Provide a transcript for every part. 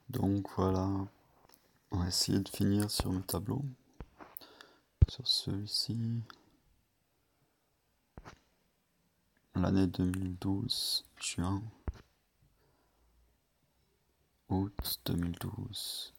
Donc voilà, on va essayer de finir sur le tableau, sur celui-ci. L'année 2012, juin, août 2012.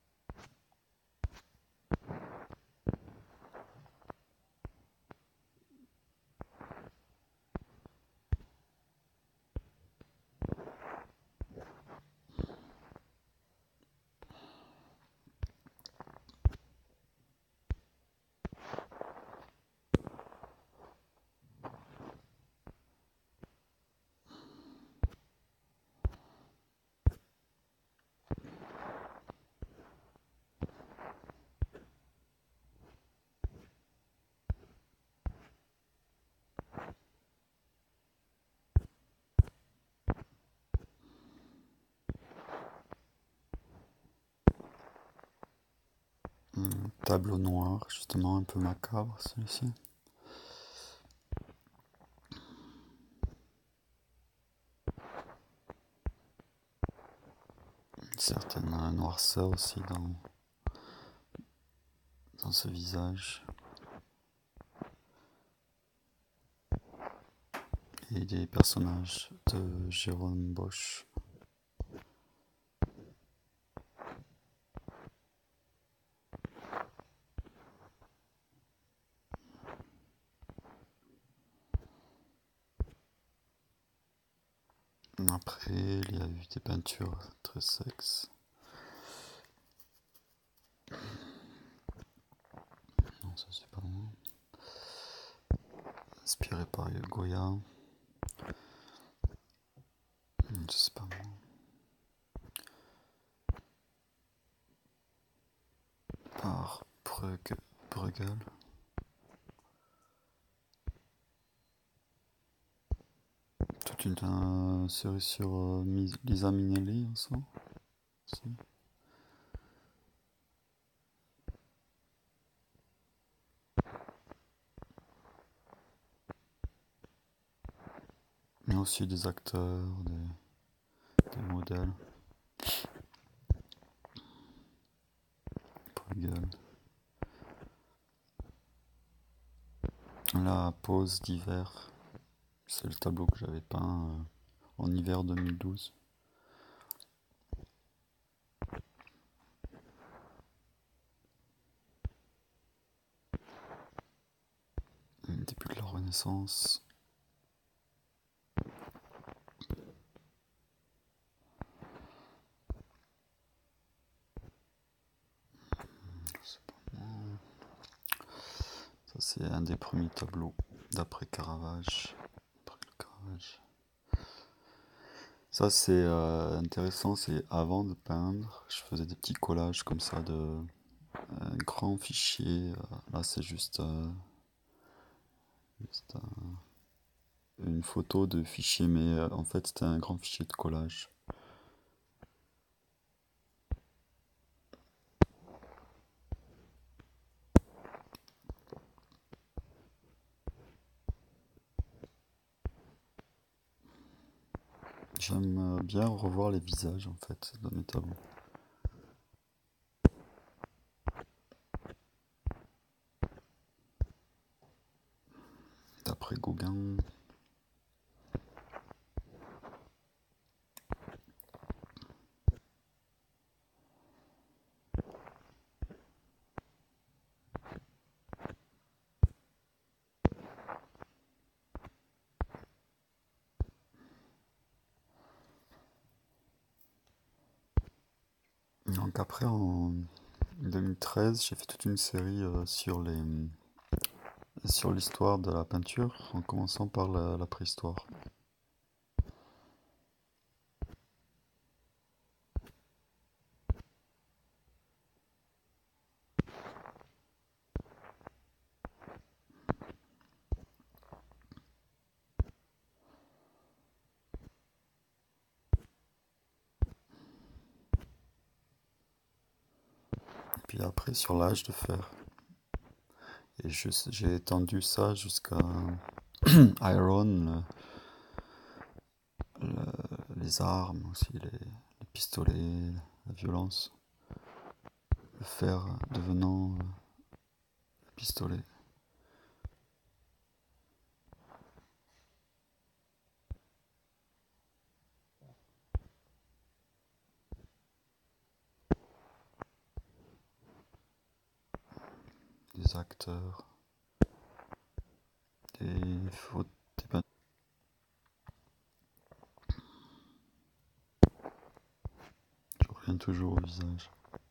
Tableau noir, justement un peu macabre celui-ci. Une certaine noirceur aussi dans ce visage. Et des personnages de Jérôme Bosch. Après, il y a eu des peintures très sexes. Non, ça c'est pas moi. Inspiré par Goya. Je sais pas moi. Par Bruegel. Toute une série sur Lisa Minnelli aussi. Mais aussi des acteurs, des modèles. Bruegel. La pause d'hiver. C'est le tableau que j'avais peint en hiver 2012. Début de la Renaissance. Ça c'est un des premiers tableaux d'après Caravage. Ça c'est intéressant, c'est avant de peindre, je faisais des petits collages comme ça de grands fichiers. Là c'est juste une photo de fichier, mais en fait c'était un grand fichier de collage. J'aime bien revoir les visages en fait dans mes tableaux. D'après Gauguin. Donc après en 2013, j'ai fait toute une série sur l'histoire de la peinture, en commençant par la préhistoire. Puis après sur l'âge de fer. Et j'ai étendu ça jusqu'à Iron, les armes aussi, les pistolets, la violence, le fer devenant le pistolet. Des acteurs, des fautes, des peintures. Je reviens toujours au visage.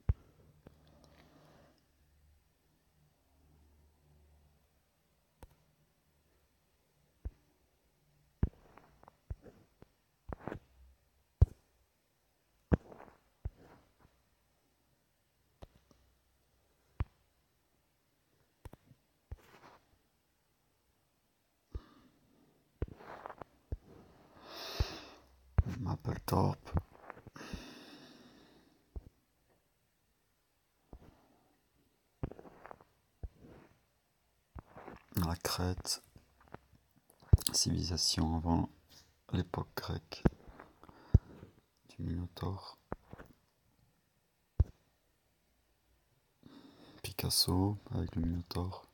Mapplethorpe, la Crète, civilisation avant l'époque grecque du Minotaure. Picasso avec le Minotaure.